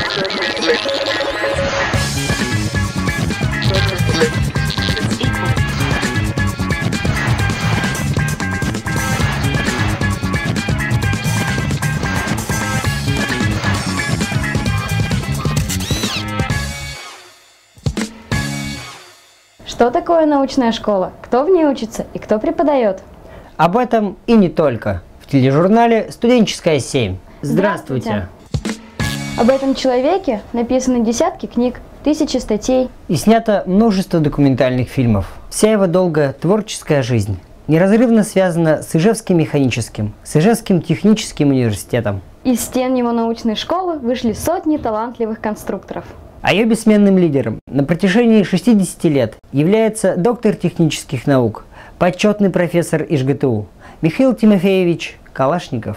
Что такое научная школа? Кто в ней учится и кто преподает? Об этом и не только. В тележурнале «Студенческая 7». Здравствуйте! Об этом человеке написаны десятки книг, тысячи статей. И снято множество документальных фильмов. Вся его долгая творческая жизнь неразрывно связана с Ижевским механическим, с Ижевским техническим университетом. Из стен его научной школы вышли сотни талантливых конструкторов. А ее бессменным лидером на протяжении 60 лет является доктор технических наук, почетный профессор ИжГТУ Михаил Тимофеевич Калашников.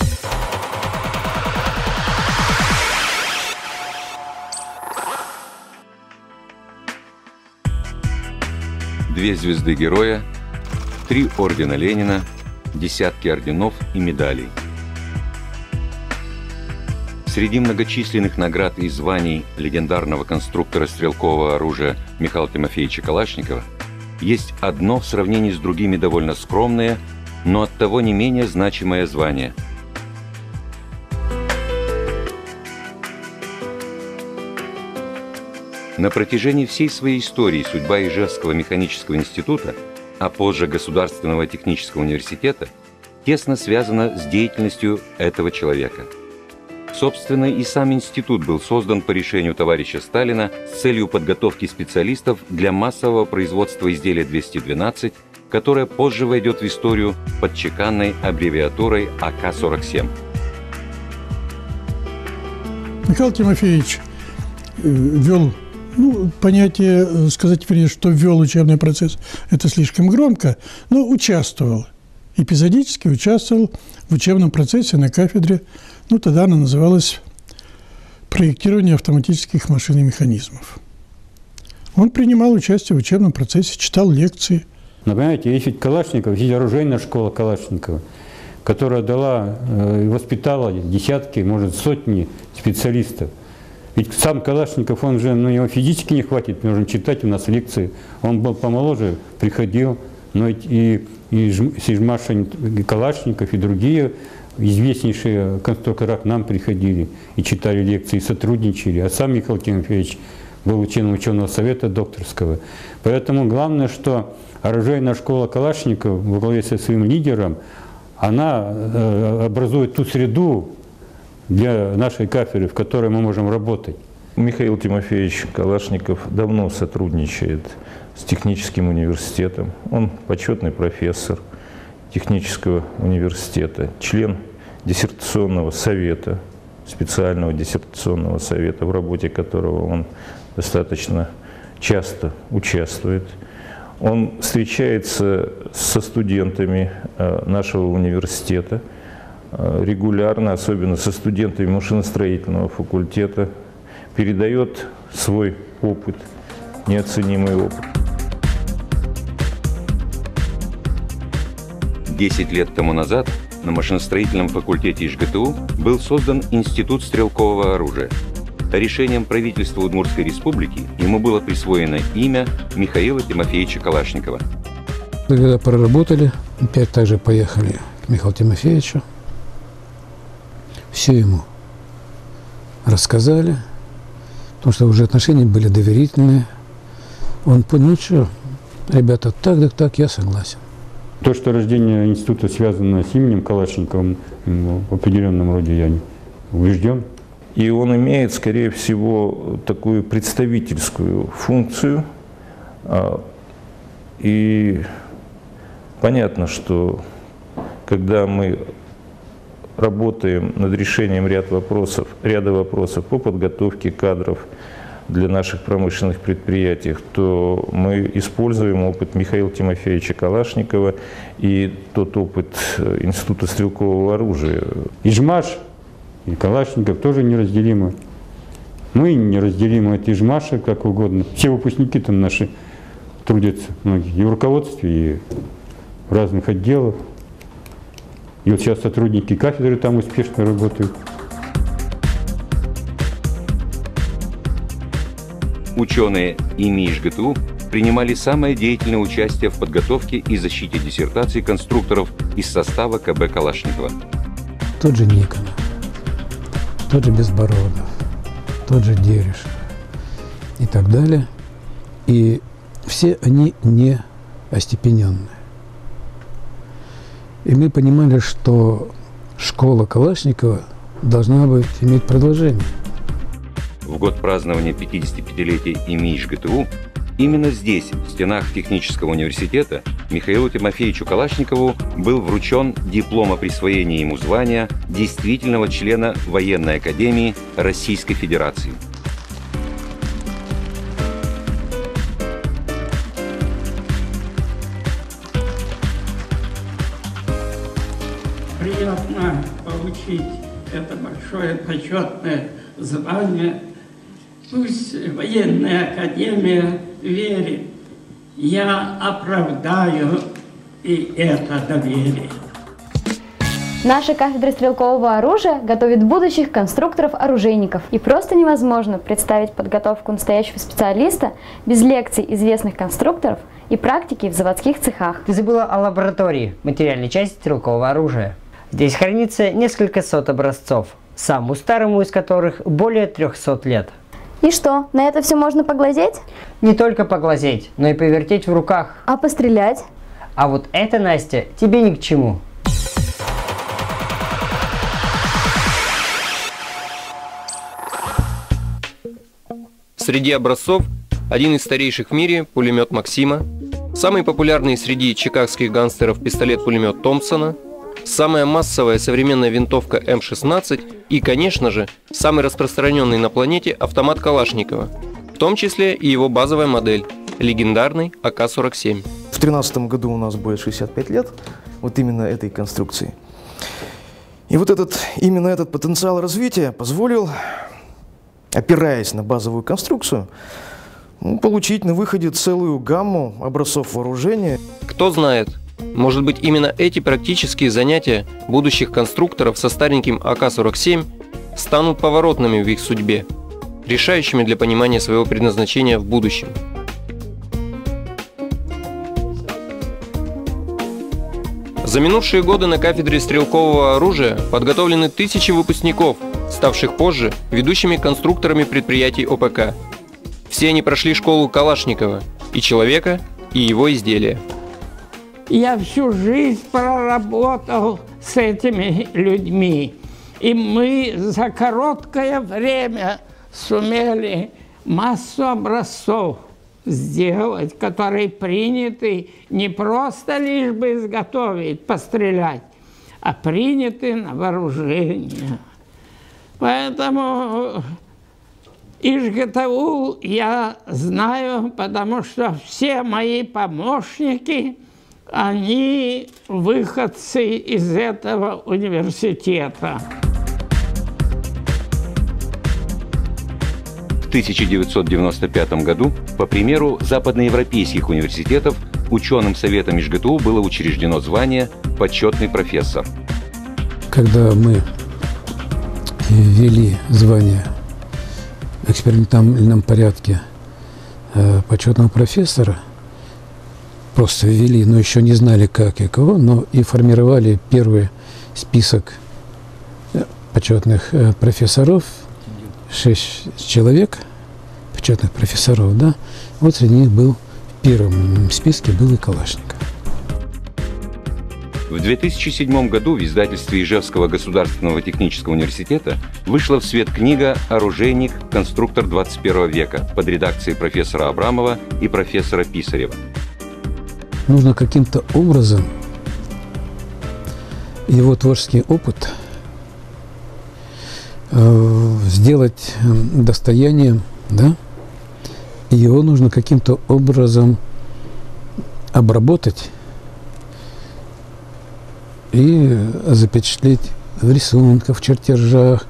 Две звезды Героя, 3 ордена Ленина, десятки орденов и медалей. Среди многочисленных наград и званий легендарного конструктора стрелкового оружия Михаила Тимофеевича Калашникова есть одно в сравнении с другими довольно скромное, но оттого не менее значимое звание. На протяжении всей своей истории судьба Ижевского механического института, а позже Государственного технического университета, тесно связана с деятельностью этого человека. Собственно, и сам институт был создан по решению товарища Сталина с целью подготовки специалистов для массового производства изделия 212, которое позже войдет в историю под чеканной аббревиатурой АК-47. Михаил Тимофеевич ввел, понятие, сказать, что ввел учебный процесс, это слишком громко, но участвовал, эпизодически участвовал в учебном процессе на кафедре. Тогда она называлась «Проектирование автоматических машин и механизмов». Он принимал участие в учебном процессе, читал лекции. Но, понимаете, есть ведь Калашников, есть оружейная школа Калашникова, которая дала и воспитала десятки, может, сотни специалистов. Ведь сам Калашников, он же, его физически не хватит, нужно читать у нас лекции. Он был помоложе, приходил, но и Сижмаша Калашников, и другие известнейшие конструктора к нам приходили и читали лекции, и сотрудничали. А сам Михаил Тимофеевич был членом ученого совета докторского. Поэтому главное, что оружейная школа Калашникова во главе со своим лидером, она образует ту среду для нашей кафедры, в которой мы можем работать. Михаил Тимофеевич Калашников давно сотрудничает с техническим университетом. Он почетный профессор технического университета, член диссертационного совета, специального диссертационного совета, в работе которого он достаточно часто участвует. Он встречается со студентами нашего университета регулярно, особенно со студентами машиностроительного факультета, передает свой опыт, неоценимый опыт. 10 лет тому назад на машиностроительном факультете ИжГТУ был создан Институт стрелкового оружия. Решением правительства Удмуртской республики ему было присвоено имя Михаила Тимофеевича Калашникова. Когда проработали, опять также поехали к Михаилу Тимофеевичу. Все ему рассказали, потому что уже отношения были доверительные. Он понял, что, ребята, так, я согласен. То, что рождение института связано с именем Калашниковым, в определенном роде я убежден. И он имеет, скорее всего, такую представительскую функцию. И понятно, что когда мы работаем над решением ряда вопросов по подготовке кадров для наших промышленных предприятий, то мы используем опыт Михаила Тимофеевича Калашникова и тот опыт Института стрелкового оружия. Ижмаш и Калашников тоже неразделимы. Мы неразделимы от Ижмаша, как угодно. Все выпускники там наши трудятся, многие, и в руководстве, и в разных отделах. И вот сейчас сотрудники кафедры там успешно работают. ученые ИМИ ИжГТУ принимали самое деятельное участие в подготовке и защите диссертаций конструкторов из состава КБ Калашникова. Тот же Никонов, тот же Безбородов, тот же Дерешев и так далее. И все они не остепененные. И мы понимали, что школа Калашникова должна быть иметь продолжение. В год празднования 55-летия ИМИ ИжГТУ именно здесь, в стенах технического университета, Михаилу Тимофеевичу Калашникову был вручен диплом о присвоении ему звания действительного члена Военной академии Российской Федерации. Приятно получить это большое почетное звание. Пусть военная академия верит. Я оправдаю и это доверие. Наша кафедра стрелкового оружия готовит будущих конструкторов-оружейников. И просто невозможно представить подготовку настоящего специалиста без лекций известных конструкторов и практики в заводских цехах. Ты забыла о лаборатории материальной части стрелкового оружия. Здесь хранится несколько сот образцов, самому старому из которых более 300 лет. И что, на это все можно поглазеть? Не только поглазеть, но и повертеть в руках. А пострелять? А вот это, Настя, тебе ни к чему. Среди образцов один из старейших в мире – пулемет Максима, самый популярный среди чикагских гангстеров пистолет-пулемет Томпсона, самая массовая современная винтовка М-16 и, конечно же, самый распространенный на планете автомат Калашникова, в том числе и его базовая модель – легендарный АК-47. В 2013 году у нас будет 65 лет вот именно этой конструкции. И вот именно этот потенциал развития позволил, опираясь на базовую конструкцию, получить на выходе целую гамму образцов вооружения. Кто знает, может быть, именно эти практические занятия будущих конструкторов со стареньким АК-47 станут поворотными в их судьбе, решающими для понимания своего предназначения в будущем. За минувшие годы на кафедре стрелкового оружия подготовлены тысячи выпускников, ставших позже ведущими конструкторами предприятий ОПК. Все они прошли школу Калашникова, и человека, и его изделия. Я всю жизнь проработал с этими людьми, и мы за короткое время сумели массу образцов сделать, которые приняты не просто лишь бы изготовить, пострелять, а приняты на вооружение. Поэтому ИжГТУ я знаю, потому что все мои помощники, они выходцы из этого университета. В 1995 году, по примеру западноевропейских университетов, ученым советом ИжГТУ было учреждено звание «почетный профессор». Когда мы ввели звание в экспериментальном порядке почетного профессора, просто ввели, но еще не знали, как и кого, но и формировали первый список почетных профессоров, 6 человек, почетных профессоров, да, вот среди них был, в первом списке был и Калашников. В 2007 году в издательстве Ижевского государственного технического университета вышла в свет книга «Оружейник. Конструктор 21 века» под редакцией профессора Абрамова и профессора Писарева. Нужно каким-то образом его творческий опыт сделать достоянием, да, и его нужно каким-то образом обработать и запечатлеть в рисунках, в чертежах,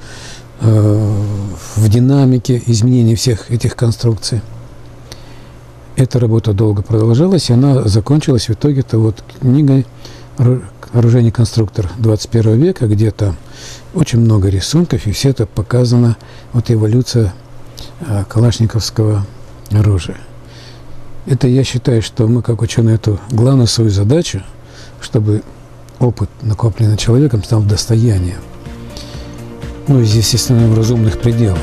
в динамике изменений всех этих конструкций. Эта работа долго продолжалась, и она закончилась в итоге-то вот книгой «Оружейный конструктор 21 века», где там очень много рисунков, и все это показано, вот эволюция калашниковского оружия. Это я считаю, что мы, как ученые, эту главную свою задачу, чтобы опыт, накопленный человеком, стал достоянием. Ну, естественно, в разумных пределах.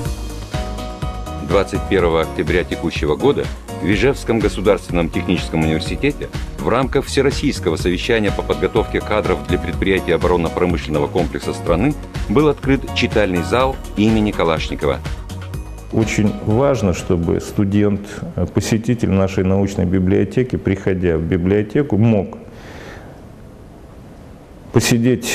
21 октября текущего года в Ижевском государственном техническом университете в рамках Всероссийского совещания по подготовке кадров для предприятий оборонно-промышленного комплекса страны был открыт читальный зал имени Калашникова. Очень важно, чтобы студент, посетитель нашей научной библиотеки, приходя в библиотеку, мог посидеть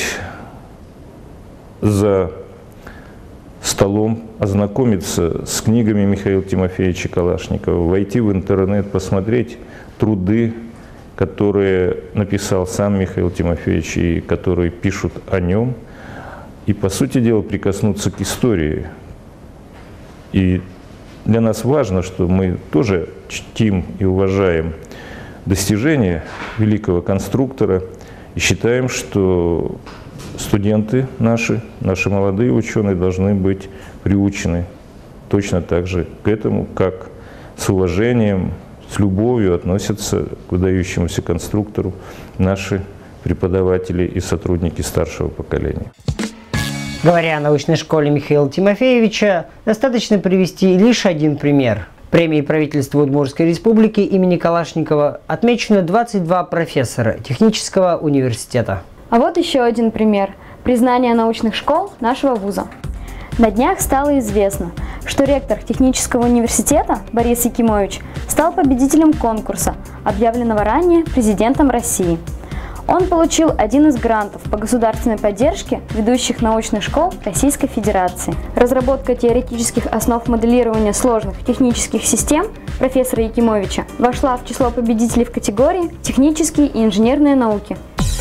за столом, ознакомиться с книгами Михаила Тимофеевича Калашникова, войти в интернет, посмотреть труды, которые написал сам Михаил Тимофеевич и которые пишут о нем, и, по сути дела, прикоснуться к истории. И для нас важно, что мы тоже чтим и уважаем достижения великого конструктора и считаем, что студенты наши молодые ученые должны быть приучены точно так же к этому, как с уважением, с любовью относятся к выдающемуся конструктору наши преподаватели и сотрудники старшего поколения. Говоря о научной школе Михаила Тимофеевича, достаточно привести лишь один пример. Премией правительства Удмуртской республики имени Калашникова отмечено 22 профессора технического университета. А вот еще один пример – признание научных школ нашего вуза. На днях стало известно, что ректор технического университета Борис Якимович стал победителем конкурса, объявленного ранее президентом России. Он получил один из грантов по государственной поддержке ведущих научных школ Российской Федерации. Разработка теоретических основ моделирования сложных технических систем профессора Якимовича вошла в число победителей в категории «Технические и инженерные науки».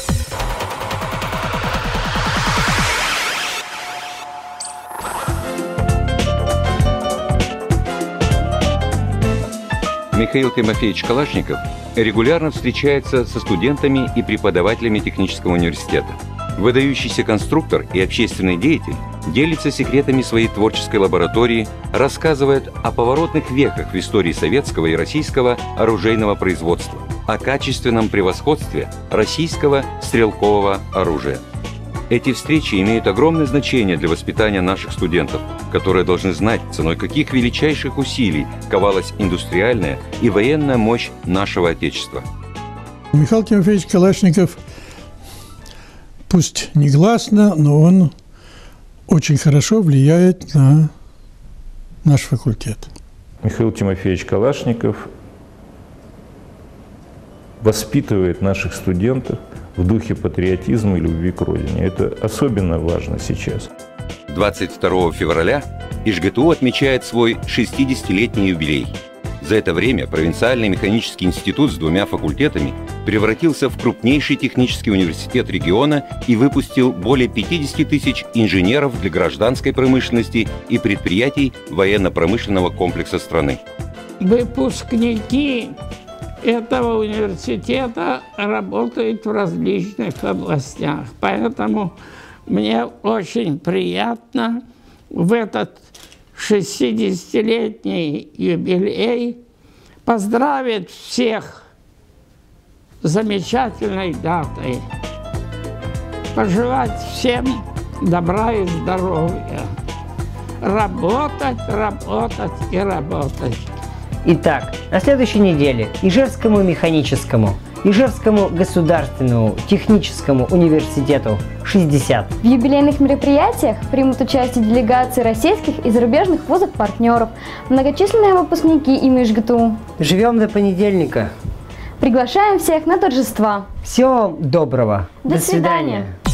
Михаил Тимофеевич Калашников регулярно встречается со студентами и преподавателями технического университета. Выдающийся конструктор и общественный деятель делится секретами своей творческой лаборатории, рассказывает о поворотных вехах в истории советского и российского оружейного производства, о качественном превосходстве российского стрелкового оружия. Эти встречи имеют огромное значение для воспитания наших студентов, которые должны знать, ценой каких величайших усилий ковалась индустриальная и военная мощь нашего Отечества. Михаил Тимофеевич Калашников, пусть негласно, но он очень хорошо влияет на наш факультет. Михаил Тимофеевич Калашников воспитывает наших студентов в духе патриотизма и любви к Родине. Это особенно важно сейчас. 22 февраля ИЖГТУ отмечает свой 60-летний юбилей. За это время провинциальный механический институт с 2 факультетами превратился в крупнейший технический университет региона и выпустил более 50 тысяч инженеров для гражданской промышленности и предприятий военно-промышленного комплекса страны. Выпускники этого университета работают в различных областях, поэтому мне очень приятно в этот 60-летний юбилей поздравить всех с замечательной датой, пожелать всем добра и здоровья, работать, работать и работать. Итак, на следующей неделе Ижевскому механическому, Ижевскому государственному техническому университету 60. В юбилейных мероприятиях примут участие делегации российских и зарубежных вузов-партнеров, многочисленные выпускники ИМИ ИЖГТУ. Живем до понедельника. Приглашаем всех на торжества. Всего вам доброго. До свидания.